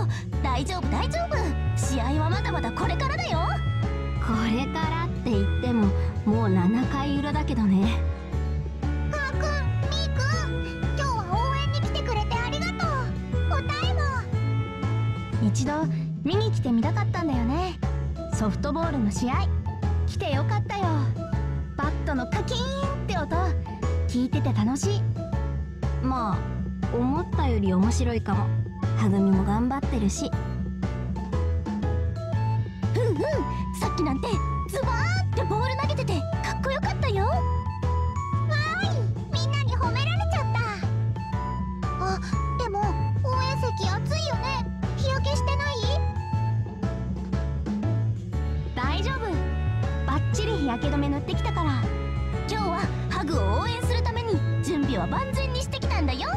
大丈夫大丈夫、試合はまだまだこれからだよ。 これからって言ってももう7回裏だけどね。 カーくん、ミーくん、今日は応援に来てくれてありがとう。答えも一度見に来てみたかったんだよね。ソフトボールの試合来てよかったよ。バットのカキーンって音聞いてて楽しい。 まあ思ったより面白いかも。はぐみも頑張ってるし。 さっきなんてズバーンってボール投げててかっこよかったよ。 わーい、みんなに褒められちゃった。あ、でも応援席暑いよね。日焼けしてない？ 大丈夫、バッチリ日焼け止め塗ってきたから。今日はハグを応援するために準備は万全にしてきたんだよ。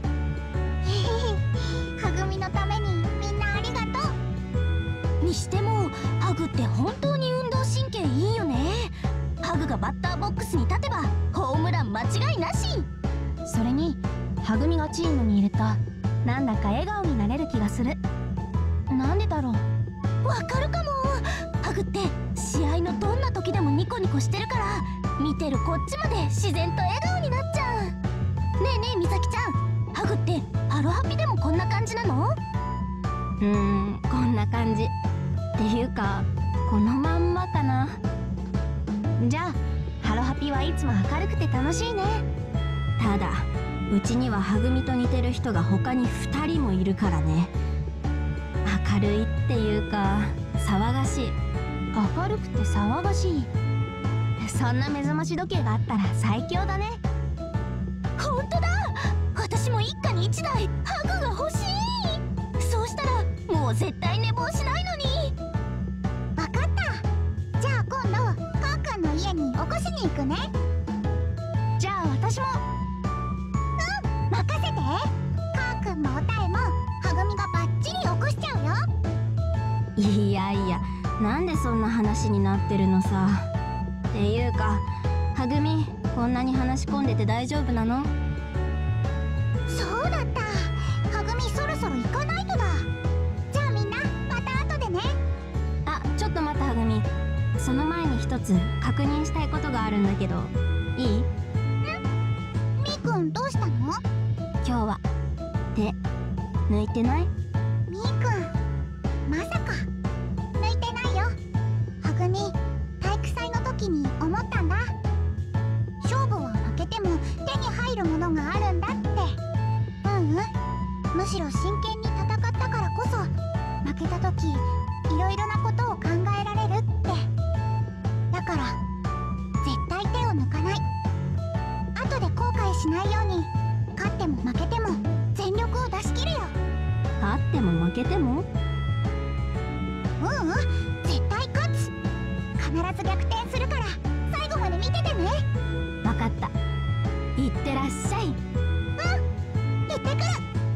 はぐみのためにみんなありがとう。 にしてもハグって本当に運動神経いいよね。ハグがバッターボックスに立てばホームラン間違いなし。それにハグミがチームにいるとなんだか笑顔になれる気がする。なんでだろう。わかるかも。ハグって試合のどんな時でもニコニコしてるから、見てるこっちまで自然と笑顔になっちゃう。ねえねえみさきちゃん、ハグってハロハピでもこんな感じなの？ こんな感じっていうかこのまんまかな。 じゃあハロハピはいつも明るくて楽しいね。 ただうちにははぐみと似てる人が他に2人もいるからね。明るいっていうか騒がしい。 明るくて騒がしい。そんな目覚まし時計があったら最強だね。ほんとだ、私も一家に1台ハグが欲しい。そうしたらもう絶対寝坊しないのに。 わかった。じゃあ今度カーくんの家に起こしに行くね。 じゃあ私も。 任せて。カーくんもおたえもはぐみがバッチリ起こしちゃうよ。 いやいや、なんでそんな話になってるのさ。っていうかはぐみ、こんなに話し込んでて大丈夫なの？ そうだった。はぐみそろそろ行かないとだ。じゃあみんなまた後でね。 あ、ちょっと待ったはぐみ。その前に一つ確認したいことがあるんだけどいい？ みーくんどうしたの？ 今日は手抜いてない？ みーくん、まさか。抜いてないよ。はぐみ、体育祭の時に思ったんだ。勝負は負けても手に入るものがあるんだって。むしろ真剣に戦ったからこそ負けた時いろいろなことを考えられるって。だから絶対手を抜かない。後で後悔しないように勝っても負けても全力を出し切るよ。 勝っても負けても？ 絶対勝つ。必ず逆転するから最後まで見ててね。 わかった。いってらっしゃい。 行ってくる。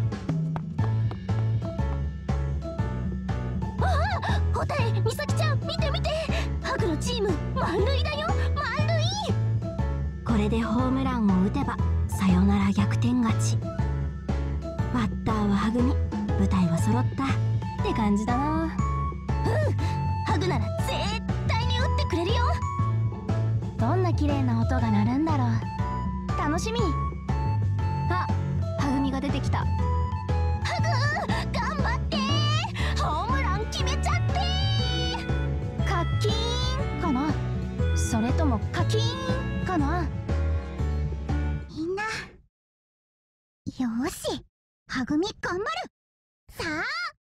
ホタエ、ミサキちゃん見て見て、ハグのチーム満塁だよ、満塁。 これでホームランを打てばさよなら逆転勝ち。バッターははぐみ、舞台は揃ったって感じだな。 ハグなら絶対に打ってくれるよ。どんな綺麗な音が鳴るんだろう。楽しみ。あ、はぐみが出てきた。ハグ頑張ってー、ホームラン決めちゃってー。カッキーンかな、それともカキーンかな。 みんなよーし、はぐみ頑張る。さあ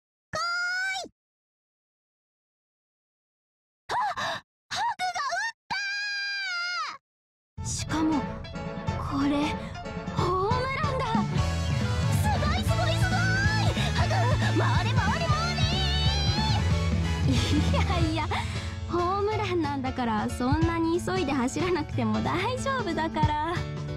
しかもこれホームランだ。 すごいすごいすごい。ハグ回れ回れ回れ。 いやいや、ホームランなんだからそんなに急いで走らなくても大丈夫だから。